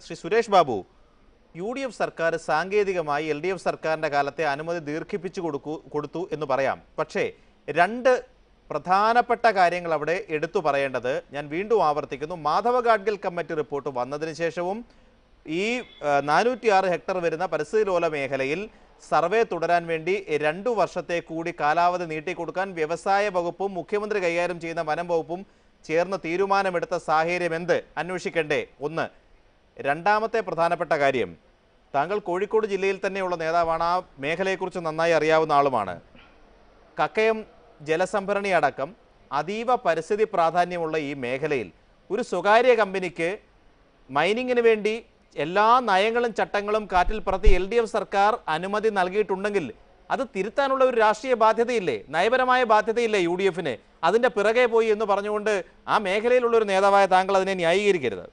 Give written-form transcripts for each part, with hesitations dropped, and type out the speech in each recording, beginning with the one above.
Shri Suresh Babu, UDF സർക്കാർ സാങ്കേതികമായി LDF സർക്കാരിൻ്റെ കാലത്തെ അനുമതി ദീർഘിപ്പിച്ചു കൊടുത്തു എന്ന് പറയാം. പക്ഷേ രണ്ട് പ്രധാനപ്പെട്ട കാര്യങ്ങൾ അവിടെ എടുത്തു പറയേണ്ടത്, ഞാൻ വീണ്ടും ആവർത്തിക്കുന്നു, മാധവ ഗാഡ്ഗിൽ കമ്മിറ്റി റിപ്പോർട്ട് വന്നതിന് ശേഷവും ഈ 406 ഹെക്ടർ വരുന്ന പരിസ്ഥിതിലോല മേഖലയിൽ സർവേ തുടരാൻ വേണ്ടി 2 വർഷത്തെ കൂടി കാലാവധി നീട്ടിക്കൊടുക്കാൻ വ്യവസായ വകുപ്പും മുഖ്യമന്ത്രി കൈകാര്യം ചെയ്യുന്ന വനം വകുപ്പും ചേർന്ന് തീരുമാനമെടുത്ത സാഹചര്യം എന്ത് അന്വേഷിക്കണ്ടേ? ഒന്ന്. രണ്ടാമത്തെ പ്രധാനപ്പെട്ട കാര്യം, താങ്കൾ കോഴിക്കോട് ജില്ലയിൽ തന്നെയുള്ള നേതാവാണ്, ആ മേഖലയെക്കുറിച്ച് നന്നായി അറിയാവുന്ന ആളുമാണ്. കക്കയം ജലസംഭരണി അടക്കം അതീവ പരിസ്ഥിതി പ്രാധാന്യമുള്ള ഈ മേഖലയിൽ ഒരു സ്വകാര്യ കമ്പനിക്ക് മൈനിങ്ങിന് വേണ്ടി എല്ലാ നയങ്ങളും ചട്ടങ്ങളും കാറ്റിൽ പറത്തി LDF സർക്കാർ അനുമതി നൽകിയിട്ടുണ്ടെങ്കിൽ അത് തിരുത്താനുള്ള ഒരു രാഷ്ട്രീയ ബാധ്യതയില്ലേ, നയപരമായ ബാധ്യതയില്ലേ UDFന്? അതിൻ്റെ പിറകെ പോയി എന്ന് പറഞ്ഞുകൊണ്ട് ആ മേഖലയിലുള്ള ഒരു നേതാവായ താങ്കൾ അതിനെ ന്യായീകരിക്കരുത്.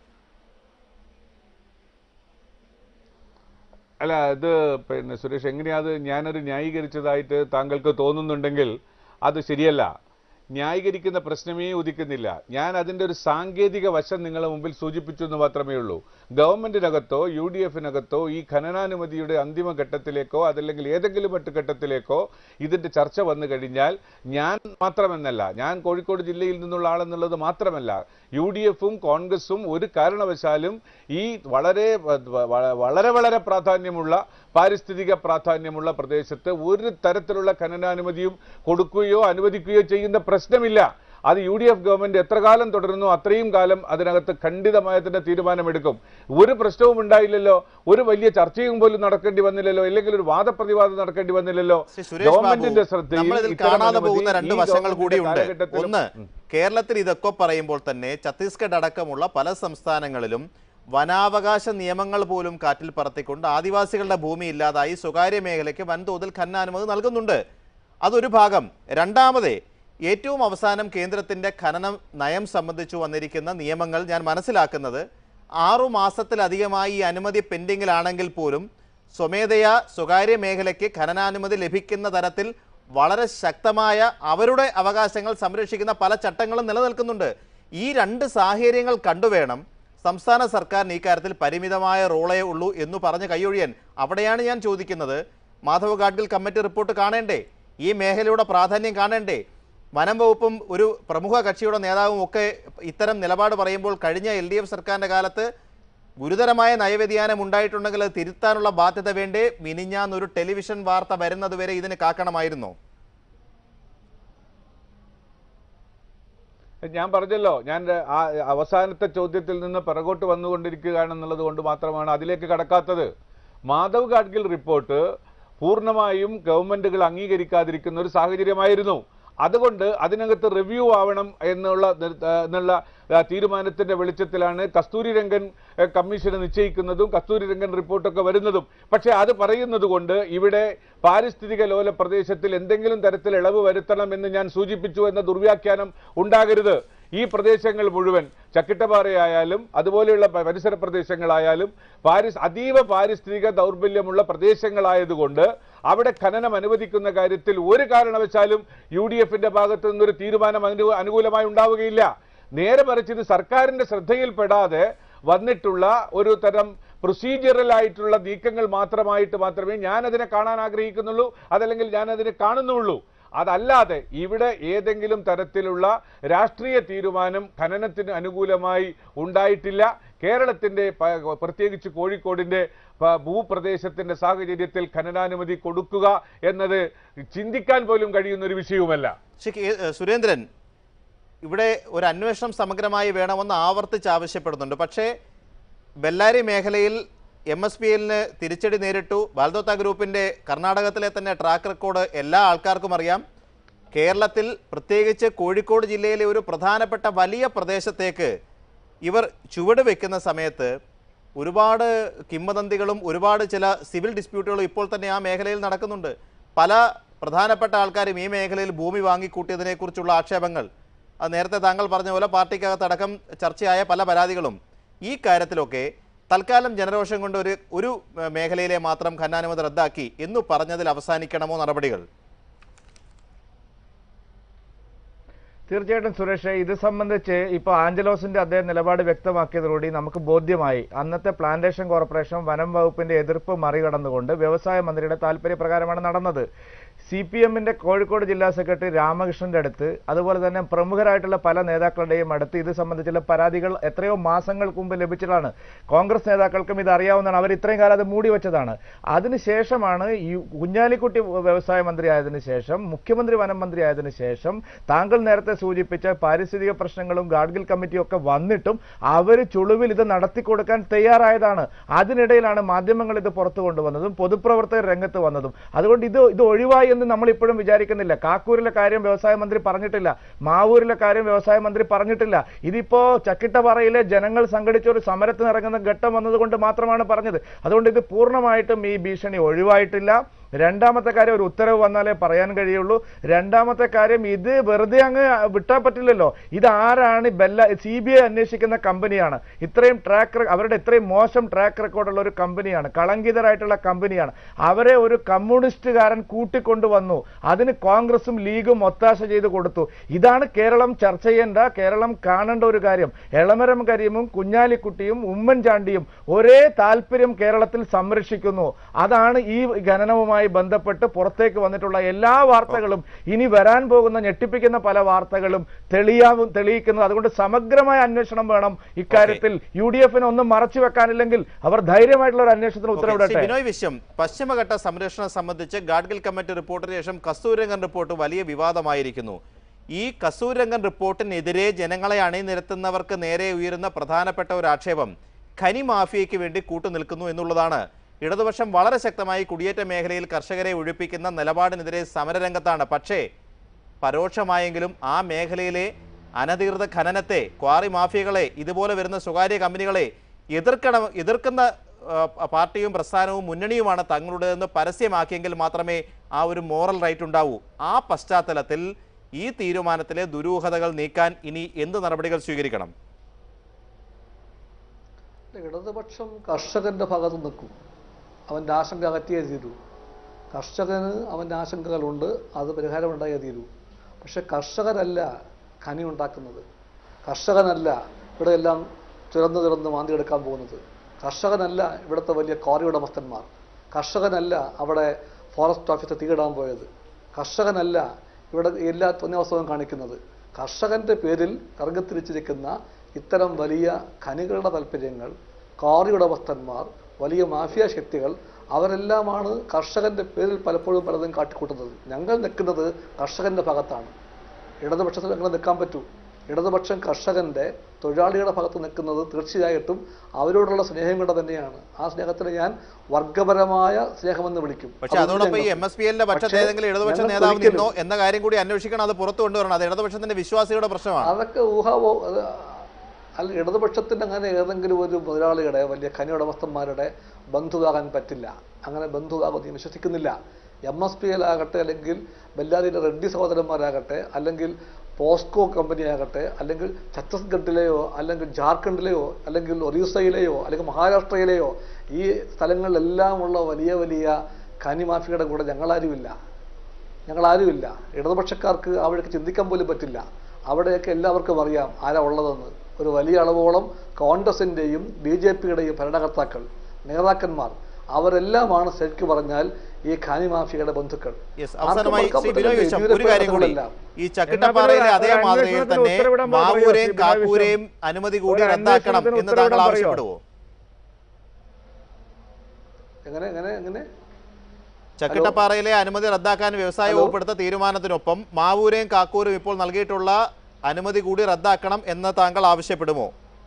അല്ല, അത് പിന്നെ സുരേഷ്, എങ്ങനെയാത് ഞാനൊരു ന്യായീകരിച്ചതായിട്ട് താങ്കൾക്ക് തോന്നുന്നുണ്ടെങ്കിൽ അത് ശരിയല്ല. ന്യായീകരിക്കുന്ന പ്രശ്നമേ ഉദിക്കുന്നില്ല. ഞാൻ അതിൻ്റെ ഒരു സാങ്കേതിക വശം നിങ്ങളുടെ മുമ്പിൽ സൂചിപ്പിച്ചു എന്ന് മാത്രമേ ഉള്ളൂ. ഗവൺമെന്റിനകത്തോ UDFനകത്തോ ഈ ഖനനാനുമതിയുടെ അന്തിമ ഘട്ടത്തിലേക്കോ അതല്ലെങ്കിൽ ഏതെങ്കിലും മറ്റു ഘട്ടത്തിലേക്കോ ഇതിൻ്റെ ചർച്ച വന്നു കഴിഞ്ഞാൽ ഞാൻ മാത്രമെന്നല്ല, ഞാൻ കോഴിക്കോട് ജില്ലയിൽ നിന്നുള്ള ആളെന്നുള്ളത് മാത്രമല്ല, UDFും കോൺഗ്രസും ഒരു കാരണവശാലും ഈ വളരെ വളരെ വളരെ പ്രാധാന്യമുള്ള പാരിസ്ഥിതിക പ്രാധാന്യമുള്ള പ്രദേശത്ത് ഒരു തരത്തിലുള്ള ഖനനാനുമതിയും കൊടുക്കുകയോ അനുവദിക്കുകയോ ചെയ്യുന്ന പ്രശ്നമില്ല. അത് UDF ഗവൺമെന്റ് എത്ര കാലം തുടരുന്നു അത്രയും കാലം അതിനകത്ത് ഖണ്ഡിതമായ തന്നെ തീരുമാനമെടുക്കും. ഒരു പ്രശ്നവും ഉണ്ടായില്ലല്ലോ, ഒരു വലിയ ചർച്ചയും പോലും നടക്കേണ്ടി വന്നില്ലല്ലോ, അല്ലെങ്കിൽ ഒരു വാദപ്രതിവാദം നടക്കേണ്ടി വന്നില്ലല്ലോ. ഗവൺമെന്റിന്റെ ശ്രദ്ധയിൽ കാണാതെ പോകുന്ന രണ്ട് വശങ്ങൾ കൂടിയുണ്ട്. ഒന്ന്, കേരളത്തിൽ ഇതൊക്കെ പറയുമ്പോൾ തന്നെ ഛത്തീസ്ഗഡ് അടക്കമുള്ള പല സംസ്ഥാനങ്ങളിലും വനാവകാശ നിയമങ്ങൾ പോലും കാറ്റിൽ പറത്തിക്കൊണ്ട് ആദിവാസികളുടെ ഭൂമി ഇല്ലാതായി സ്വകാര്യ മേഖലയ്ക്ക് വൻതോതിൽ ഖനനാനുമതി നൽകുന്നുണ്ട്. അതൊരു ഭാഗം. രണ്ടാമത്, ഏറ്റവും അവസാനം കേന്ദ്രത്തിൻ്റെ ഖനന നയം സംബന്ധിച്ചു വന്നിരിക്കുന്ന നിയമങ്ങൾ ഞാൻ മനസ്സിലാക്കുന്നത് 6 മാസത്തിലധികമായി ഈ അനുമതി പെൻഡിങ്ങിലാണെങ്കിൽ പോലും സ്വമേധയാ സ്വകാര്യ മേഖലയ്ക്ക് ഖനനാനുമതി ലഭിക്കുന്ന തരത്തിൽ വളരെ ശക്തമായ അവരുടെ അവകാശങ്ങൾ സംരക്ഷിക്കുന്ന പല ചട്ടങ്ങളും നിലനിൽക്കുന്നുണ്ട്. ഈ രണ്ട് സാഹചര്യങ്ങൾ കണ്ടുവേണം സംസ്ഥാന സർക്കാരിന് ഈ കാര്യത്തിൽ പരിമിതമായ റോളേ ഉള്ളൂ എന്ന് പറഞ്ഞ് കൈയൊഴിയാൻ. അവിടെയാണ് ഞാൻ ചോദിക്കുന്നത്, മാധവ് ഗാഡ്ഗിൽ കമ്മിറ്റി റിപ്പോർട്ട് കാണേണ്ടേ? ഈ മേഖലയുടെ പ്രാധാന്യം കാണേണ്ടേ? വനം വകുപ്പും ഒരു പ്രമുഖ കക്ഷിയുടെ നേതാവും ഒക്കെ ഇത്തരം നിലപാട് പറയുമ്പോൾ കഴിഞ്ഞ LDF സർക്കാരിൻ്റെ കാലത്ത് ഗുരുതരമായ നയവ്യതിയാനം ഉണ്ടായിട്ടുണ്ടെങ്കിൽ അത് തിരുത്താനുള്ള ബാധ്യത വേണ്ടേ? മിനിഞ്ഞാന്നൊരു ടെലിവിഷൻ വാർത്ത വരുന്നത് വരെ ഇതിന് കാക്കണമായിരുന്നോ? ഞാൻ പറഞ്ഞല്ലോ, ഞാൻ ആ അവസാനത്തെ ചോദ്യത്തിൽ നിന്ന് പിറകോട്ട് വന്നുകൊണ്ടിരിക്കുകയാണെന്നുള്ളത് കൊണ്ട് മാത്രമാണ് അതിലേക്ക് കടക്കാത്തത്. മാധവ് ഗാഡ്ഗിൽ റിപ്പോർട്ട് പൂർണ്ണമായും ഗവൺമെന്റുകൾ അംഗീകരിക്കാതിരിക്കുന്ന ഒരു സാഹചര്യമായിരുന്നു. അതുകൊണ്ട് അതിനകത്ത് റിവ്യൂ ആവണം എന്നുള്ള തീരുമാനത്തിന്റെ വെളിച്ചത്തിലാണ് കസ്തൂരി രംഗൻ കമ്മീഷന് നിശ്ചയിക്കുന്നതും കസ്തൂരി രംഗൻ റിപ്പോർട്ടൊക്കെ വരുന്നതും. പക്ഷേ അത് പറയുന്നത് കൊണ്ട് ഇവിടെ പാരിസ്ഥിതിക ലോല പ്രദേശത്തിൽ എന്തെങ്കിലും തരത്തിൽ ഇളവ് വരുത്തണം എന്ന് ഞാൻ സൂചിപ്പിച്ചു എന്ന ദുർവ്യാഖ്യാനം ഉണ്ടാകരുത്. ഈ പ്രദേശങ്ങൾ മുഴുവൻ ചക്കിട്ടപ്പാറയായാലും അതുപോലെയുള്ള പരിസര പ്രദേശങ്ങളായാലും അതീവ പാരിസ്ഥിതിക ദൗർബല്യമുള്ള പ്രദേശങ്ങളായതുകൊണ്ട് അവിടെ ഖനനം അനുവദിക്കുന്ന കാര്യത്തിൽ ഒരു കാരണവശാലും UDFന്റെ ഭാഗത്തു നിന്നൊരു തീരുമാനം അനുകൂലമായി ഉണ്ടാവുകയില്ല. നേരെ മറിച്ച് ഇത് സർക്കാരിന്റെ ശ്രദ്ധയിൽപ്പെടാതെ വന്നിട്ടുള്ള ഒരു തരം പ്രൊസീജിയറൽ ആയിട്ടുള്ള നീക്കങ്ങൾ മാത്രമേ ഞാൻ അതിനെ കാണാൻ ആഗ്രഹിക്കുന്നുള്ളൂ, അതല്ലെങ്കിൽ ഞാൻ അതിനെ കാണുന്നുള്ളൂ. അതല്ലാതെ ഇവിടെ ഏതെങ്കിലും തരത്തിലുള്ള രാഷ്ട്രീയ തീരുമാനം ഖനനത്തിന് അനുകൂലമായി ഉണ്ടായിട്ടില്ല. കേരളത്തിന്റെ പ്രത്യേകിച്ച് കോഴിക്കോടിന്റെ ഭൂപ്രദേശത്തിന്റെ സാഹചര്യത്തിൽ ഖനനാനുമതി കൊടുക്കുക എന്നത് ചിന്തിക്കാൻ പോലും കഴിയുന്ന ഒരു വിഷയവുമല്ല. സുരേന്ദ്രൻ, ഇവിടെ ഒരു അന്വേഷണം സമഗ്രമായി വേണമെന്ന് ആവർത്തിച്ച് ആവശ്യപ്പെടുന്നുണ്ട്. പക്ഷേ ബെല്ലാരി മേഖലയിൽ MSPLന് തിരിച്ചടി നേരിട്ടു. ബാൽദോത്ത ഗ്രൂപ്പിൻ്റെ കർണാടകത്തിലെ തന്നെ ട്രാക്ക് റെക്കോർഡ് എല്ലാ ആൾക്കാർക്കും അറിയാം. കേരളത്തിൽ പ്രത്യേകിച്ച് കോഴിക്കോട് ജില്ലയിലെ ഒരു പ്രധാനപ്പെട്ട വലിയ പ്രദേശത്തേക്ക് ഇവർ ചുവട് വെക്കുന്ന സമയത്ത് ഒരുപാട് കിംവദന്തികളും ഒരുപാട് ചില സിവിൽ ഡിസ്പ്യൂട്ടുകളും ഇപ്പോൾ തന്നെ ആ മേഖലയിൽ നടക്കുന്നുണ്ട്. പല പ്രധാനപ്പെട്ട ആൾക്കാരും ഈ മേഖലയിൽ ഭൂമി വാങ്ങിക്കൂട്ടിയതിനെക്കുറിച്ചുള്ള ആക്ഷേപങ്ങൾ, അത് നേരത്തെ താങ്കൾ പറഞ്ഞ പോലെ പാർട്ടിക്കകത്തടക്കം ചർച്ചയായ പല പരാതികളും. ഈ കാര്യത്തിലൊക്കെ തൽക്കാലം ജനരോഷം കൊണ്ട് ഒരു മേഖലയിലെ മാത്രം ഖനനാനുമതി റദ്ദാക്കി എന്ന് പറഞ്ഞതിൽ അവസാനിക്കണമോ നടപടികൾ? തീർച്ചയായിട്ടും സുരേഷ്, ഇത് സംബന്ധിച്ച് ഇപ്പോൾ ആഞ്ചലോസിന്റെ അദ്ദേഹം നിലപാട് വ്യക്തമാക്കിയതോടുകൂടി നമുക്ക് ബോധ്യമായി അന്നത്തെ പ്ലാന്റേഷൻ കോർപ്പറേഷൻ വനം വകുപ്പിന്റെ എതിർപ്പ് മറികടന്നുകൊണ്ട് വ്യവസായ മന്ത്രിയുടെ താല്പര്യപ്രകാരമാണ് നടന്നത്. CPM-ന്റെ കോഴിക്കോട് ജില്ലാ സെക്രട്ടറി രാമകൃഷ്ണന്റെ അടുത്ത്, അതുപോലെ തന്നെ പ്രമുഖരായിട്ടുള്ള പല നേതാക്കളുടെയും അടുത്ത് ഇത് സംബന്ധിച്ചുള്ള പരാതികൾ എത്രയോ മാസങ്ങൾക്ക് മുമ്പ് ലഭിച്ചതാണ്. കോൺഗ്രസ് നേതാക്കൾക്കും ഇത് അറിയാവുന്നതാണ്. അവർ ഇത്രയും കാലം അത് മൂടിവെച്ചതാണ്. അതിനുശേഷമാണ് ഈ കുഞ്ഞാലിക്കുട്ടി വ്യവസായ മന്ത്രി ആയതിനു ശേഷം, മുഖ്യമന്ത്രി വനം മന്ത്രി ആയതിനു ശേഷം, താങ്കൾ നേരത്തെ സൂചിപ്പിച്ച പാരിസ്ഥിതിക പ്രശ്നങ്ങളും ഗാഡ്ഗിൽ കമ്മിറ്റിയും ഒക്കെ വന്നിട്ടും അവർ ചുളുവിൽ ഇത് നടത്തിക്കൊടുക്കാൻ തയ്യാറായതാണ്. അതിനിടയിലാണ് മാധ്യമങ്ങൾ ഇത് പുറത്തു കൊണ്ടുവന്നതും പൊതുപ്രവർത്തകർ രംഗത്ത് വന്നതും. അതുകൊണ്ട് ഇത് ഒഴിവായി എന്ന് നമ്മൾ ഇപ്പോഴും വിചാരിക്കുന്നില്ല. കാക്കൂരിലെ കാര്യം വ്യവസായ മന്ത്രി പറഞ്ഞിട്ടില്ല, മാവൂരിലെ കാര്യം വ്യവസായ മന്ത്രി പറഞ്ഞിട്ടില്ല. ഇതിപ്പോ ചക്കിട്ടപ്പാറയിലെ ജനങ്ങൾ സംഘടിച്ച ഒരു സമരത്തിന് ഇറങ്ങുന്ന ഘട്ടം വന്നതുകൊണ്ട് മാത്രമാണ് പറഞ്ഞത്. അതുകൊണ്ട് ഇത് പൂർണ്ണമായിട്ടും ഈ ഭീഷണി ഒഴിവായിട്ടില്ല. രണ്ടാമത്തെ കാര്യം, ഒരു ഉത്തരവ് വന്നാലേ പറയാൻ കഴിയുള്ളൂ. രണ്ടാമത്തെ കാര്യം, ഇത് വെറുതെ അങ്ങ് വിട്ടാൽ പറ്റില്ലല്ലോ. ഇത് ആരാണ്? CBI അന്വേഷിക്കുന്ന കമ്പനിയാണ്. ഇത്രയും അവരുടെ ഇത്രയും മോശം ട്രാക്ക് റെക്കോർഡുള്ള ഒരു കമ്പനിയാണ്, കളങ്കിതരായിട്ടുള്ള കമ്പനിയാണ്. അവരെ ഒരു കമ്മ്യൂണിസ്റ്റുകാരൻ കൂട്ടിക്കൊണ്ടുവന്നു. അതിന് കോൺഗ്രസും ലീഗും ഒത്താശ ചെയ്ത് കൊടുത്തു. ഇതാണ് കേരളം ചർച്ച ചെയ്യേണ്ട, കേരളം കാണേണ്ട ഒരു കാര്യം. എളമരം കരീമും കുഞ്ഞാലിക്കുട്ടിയും ഉമ്മൻചാണ്ടിയും ഒരേ താല്പര്യം കേരളത്തിൽ സംരക്ഷിക്കുന്നു. അതാണ് ഈ ഖനനവുമായി ബന്ധപ്പെട്ട് പുറത്തേക്ക് വന്നിട്ടുള്ള എല്ലാ വാർത്തകളും, ഇനി വരാൻ പോകുന്ന ഞെട്ടിപ്പിക്കുന്ന പല വാർത്തകളും തെളിയിക്കുന്നത്. അതുകൊണ്ട് സമഗ്രമായ അന്വേഷണം വേണം ഇക്കാര്യത്തിൽ. UDF-ന് ഒന്നും മറച്ചു വെക്കാനില്ലെങ്കിൽ അവർ ധൈര്യമായിട്ടുള്ള ഒരു അന്വേഷണത്തിന് ഉത്തരവിടട്ടെ. ബിനോയ് വിശ്വം, പശ്ചിമഘട്ട സംരക്ഷണം സംബന്ധിച്ച് ഗാഡ്ഗിൽ കമ്മിറ്റി റിപ്പോർട്ടിന് ശേഷം കസ്തൂരിരംഗൻ റിപ്പോർട്ട് വലിയ വിവാദമായിരിക്കുന്നു. ഈ കസ്തൂരിരംഗൻ റിപ്പോർട്ടിനെതിരെ ജനങ്ങളെ അണിനിരത്തുന്നവർക്ക് നേരെ ഉയരുന്ന പ്രധാനപ്പെട്ട ഒരു ആക്ഷേപം ഖനി മാഫിയയ്ക്ക് വേണ്ടി കൂട്ടുനിൽക്കുന്നു എന്നുള്ളതാണ്. ഇടതുപക്ഷം വളരെ ശക്തമായി കുടിയേറ്റ മേഖലയിൽ കർഷകരെ ഒഴിപ്പിക്കുന്ന നിലപാടിനെതിരെ സമരരംഗത്താണ്. പക്ഷേ പരോക്ഷമായെങ്കിലും ആ മേഖലയിലെ അനധികൃത ഖനനത്തെ, ക്വാറി മാഫിയകളെ, ഇതുപോലെ വരുന്ന സ്വകാര്യ കമ്പനികളെ എതിർക്കുന്ന പാർട്ടിയും പ്രസ്ഥാനവും മുന്നണിയുമാണ് തങ്ങളുടേതെന്ന് പരസ്യമാക്കിയെങ്കിൽ മാത്രമേ ആ ഒരു മോറൽ റൈറ്റ് ഉണ്ടാവൂ. ആ പശ്ചാത്തലത്തിൽ ഈ തീരുമാനത്തിലെ ദുരൂഹതകൾ നീക്കാൻ ഇനി എന്ത് നടപടികൾ സ്വീകരിക്കണം? ഇടതുപക്ഷം കർഷകന്റെ ഭാഗത്ത് നിൽക്കും. അവൻ്റെ ആശങ്ക അകറ്റിയേ തീരൂ. കർഷകന് അവൻ്റെ ആശങ്കകളുണ്ട്, അത് പരിഹാരമുണ്ടായേ തീരൂ. പക്ഷെ കർഷകരല്ല ഖനി ഉണ്ടാക്കുന്നത്, കർഷകനല്ല ഇവിടെ എല്ലാം തുറന്ന് മാന്തിയെടുക്കാൻ പോകുന്നത്, കർഷകനല്ല ഇവിടുത്തെ വലിയ ക്വാറി ഉടമസ്ഥന്മാർ, കർഷകനല്ല അവിടെ ഫോറസ്റ്റ് ഓഫീസർ തീയിടാൻ പോയത്, കർഷകനല്ല ഇവിടെ എല്ലാ തോന്നിയാവസ്ഥവും കാണിക്കുന്നത്. കർഷകൻ്റെ പേരിൽ കറങ്ങിത്തിരിച്ചിരിക്കുന്ന ഇത്തരം വലിയ ഖനികളുടെ താല്പര്യങ്ങൾ, ക്വാറി ഉടമസ്ഥന്മാർ, വലിയ മാഫിയ ശക്തികൾ, അവരെല്ലാമാണ് കർഷകൻ്റെ പേരിൽ പലപ്പോഴും പലതും കാട്ടിക്കൂട്ടുന്നത്. ഞങ്ങൾ നിൽക്കുന്നത് കർഷകൻ്റെ ഭാഗത്താണ്. ഇടതുപക്ഷത്തിൽ ഞങ്ങൾ നിൽക്കാൻ പറ്റൂ. ഇടതുപക്ഷം കർഷകൻ്റെ, തൊഴിലാളികളുടെ ഭാഗത്ത് നിൽക്കുന്നത് തീർച്ചയായിട്ടും അവരോടുള്ള സ്നേഹം കൊണ്ട് തന്നെയാണ്. ആ സ്നേഹത്തിന് ഞാൻ വർഗപരമായ സ്നേഹമെന്ന് വിളിക്കും. പക്ഷേ അതോടൊപ്പം ഈ MSPL-ന്റെ പക്ഷത്ത് ഏതെങ്കിലും ഇടതുപക്ഷ നേതാവ് നിന്നോ എന്ന കാര്യം കൂടി അന്വേഷിക്കണം, അത് പുറത്തു കൊണ്ടുവരണം. അത് ഇടതുപക്ഷത്തിന്റെ വിശ്വാസികളുടെ പ്രശ്നമാണ്. അതൊക്കെ അല്ല, ഇടതുപക്ഷത്തിൻ്റെ അങ്ങനെ ഏതെങ്കിലും ഒരു മുതലാളിയുടെ, വലിയ ഖനി ഉടമസ്ഥന്മാരുടെ ബന്ധുവാകാൻ പറ്റില്ല. അങ്ങനെ ബന്ധുവാകും ഞാൻ വിശ്വസിക്കുന്നില്ല. MSPL ആകട്ടെ, അല്ലെങ്കിൽ ബെല്ലാരിയിലെ റെഡ്ഡി സഹോദരന്മാരാകട്ടെ, അല്ലെങ്കിൽ പോസ്കോ കമ്പനിയാകട്ടെ, അല്ലെങ്കിൽ ഛത്തീസ്ഗഡിലെയോ അല്ലെങ്കിൽ ജാർഖണ്ഡിലെയോ അല്ലെങ്കിൽ ഒറീസയിലെയോ അല്ലെങ്കിൽ മഹാരാഷ്ട്രയിലെയോ ഈ സ്ഥലങ്ങളിലെല്ലാമുള്ള വലിയ വലിയ ഖനി മാഫിയയുടെ കൂടെ ഞങ്ങളാരുമില്ല. ഇടതുപക്ഷക്കാർക്ക് അവിടേക്ക് ചിന്തിക്കാൻ പോലും പറ്റില്ല. അവിടെയൊക്കെ എല്ലാവർക്കും അറിയാം ആരാ ഉള്ളതെന്ന്. ഒരു വലിയ അളവോളം കോൺഗ്രസിൻ്റെയും BJP-യുടെയും ഭരണകർത്താക്കൾ, നേതാക്കന്മാർ, അവരെല്ലാമാണ് ശരിക്കും പറഞ്ഞാൽ ഈ ഖനി മാഫിയയുടെ ബന്ധുക്കൾ. ഒരു കാര്യം കൂടി, ഈ ചക്കിട്ടപ്പാറയിലെ അതേ മാതൃകയിൽ തന്നെ മാവൂരെയും കാക്കൂരെയും അനുമതി കൂടി റദ്ദാക്കണം എന്ന് താങ്കൾ ആവശ്യപ്പെടുവോ? എങ്ങനെ ചക്കിട്ടപ്പാറയിലെ അനുമതി റദ്ദാക്കാൻ വ്യവസായ വകുപ്പ് എടുത്ത തീരുമാനത്തിനൊപ്പം മാവൂരെയും കാക്കൂരും ഇപ്പോൾ നൽകിയിട്ടുള്ള അനുമതി കൂടി റദ്ദാക്കണം എന്ന് താങ്കൾ ആവശ്യപ്പെടുമോ?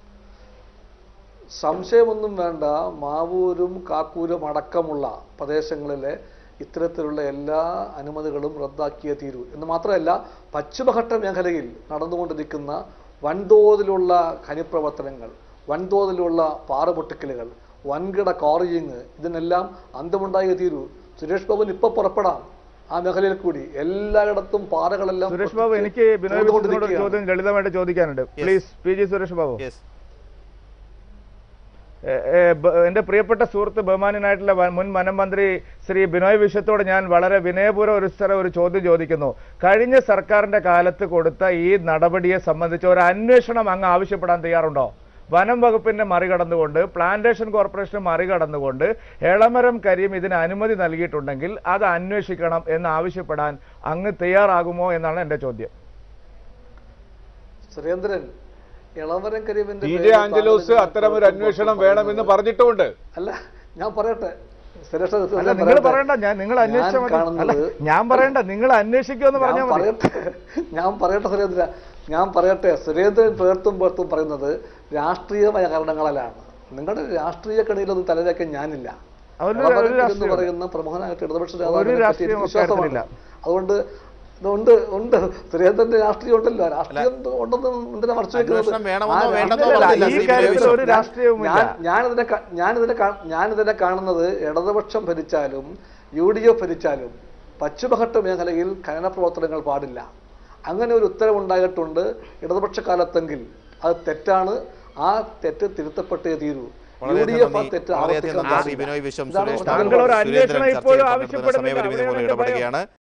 സംശയമൊന്നും വേണ്ട. മാവൂരും കാക്കൂരും അടക്കമുള്ള പ്രദേശങ്ങളിലെ ഇത്തരത്തിലുള്ള എല്ലാ അനുമതികളും റദ്ദാക്കിയേ തീരൂ. എന്ന് മാത്രമല്ല, പശ്ചിമഘട്ട മേഖലയിൽ നടന്നുകൊണ്ടിരിക്കുന്ന വൻതോതിലുള്ള ഖനിപ്രവർത്തനങ്ങൾ, വൻതോതിലുള്ള പാറപൊട്ടിക്കലുകൾ, വൻകിട ക്വാറിയിങ്, ഇതിനെല്ലാം അന്തമുണ്ടായേ തീരൂ. സുരേഷ് ബാബുവിന് ഇപ്പൊ പുറപ്പെടാം ആ മേഖലയിൽ കൂടി. എല്ലായിടത്തും പാറകളെല്ലാം. സുരേഷ് ബാബു, എനിക്ക് ചോദ്യം ലളിതമായിട്ട് ചോദിക്കാനുണ്ട്. Please, PG Suresh Babu. എൻ്റെ പ്രിയപ്പെട്ട സുഹൃത്ത് ബഹുമാന്യനായിട്ടുള്ള മുൻ വനമന്ത്രി ശ്രീ ബിനോയ് വിശ്വത്തോട് ഞാൻ വളരെ വിനയപൂർവ്വം ഒരു ചോദ്യം ചോദിക്കുന്നു. കഴിഞ്ഞ സർക്കാരിന്റെ കാലത്ത് കൊടുത്ത ഈ നടപടിയെ സംബന്ധിച്ച് ഒരു അന്വേഷണം അങ്ങ് ആവശ്യപ്പെടാൻ തയ്യാറുണ്ടോ? വനം വകുപ്പിനെ മറികടന്നുകൊണ്ട്, പ്ലാന്റേഷൻ കോർപ്പറേഷനെ മറികടന്നുകൊണ്ട് എളമരം കരീം ഇതിന് അനുമതി നൽകിയിട്ടുണ്ടെങ്കിൽ അത് അന്വേഷിക്കണം എന്ന് ആവശ്യപ്പെടാൻ അങ്ങ് തയ്യാറാകുമോ എന്നാണ് എൻ്റെ ചോദ്യം. സുരേന്ദ്രൻ, എളമരം കരീമിന്റെ ടി ജെ ആഞ്ചലോസ് അത്തരമൊരു അന്വേഷണം വേണമെന്ന് പറഞ്ഞിട്ടുമുണ്ട്. അല്ല, ഞാൻ പറയട്ടെ, നിങ്ങൾ പറയണ്ട, നിങ്ങൾ ഞാൻ പറയണ്ട, നിങ്ങൾ അന്വേഷിക്കുമെന്ന് പറഞ്ഞാൽ ഞാൻ പറയട്ടെ സുരേന്ദ്ര, ഞാൻ പറയട്ടെ. സുരേന്ദ്രൻ പേർത്തും പറയുന്നത് രാഷ്ട്രീയമായ കാരണങ്ങളാലാണ്. നിങ്ങളുടെ രാഷ്ട്രീയ കണിയിലൊന്നും തലവെക്കാൻ ഞാനില്ല. എന്ന് പറയുന്ന പ്രമുഖനായിട്ട് ഇടതുപക്ഷ വിശ്വാസമില്ല. അതുകൊണ്ട് ഉണ്ട് സുരേന്ദ്രന്റെ രാഷ്ട്രീയം ഉണ്ടല്ലോ, രാഷ്ട്രീയം ഉണ്ടെന്ന് എന്തിനാ മറച്ചു വെക്കുന്നത്? ഞാനിതിനെ കാണുന്നത് ഇടതുപക്ഷം ഭരിച്ചാലും UDF ഭരിച്ചാലും പശ്ചിമഘട്ട മേഖലയിൽ ഖനന പ്രവർത്തനങ്ങൾ പാടില്ല. അങ്ങനെ ഒരു ഉത്തരവുണ്ടായിട്ടുണ്ട് ഇടതുപക്ഷ കാലത്തെങ്കിൽ അത് തെറ്റാണ്. ആ തെറ്റ് തിരുത്തപ്പെട്ടേ തീരൂ. UDF ആ തെറ്റ് ആവർത്തിക്കാൻ ബിനോയ് വിശ്വം, സുരേഷ്, ഇടപെടുകയാണ്.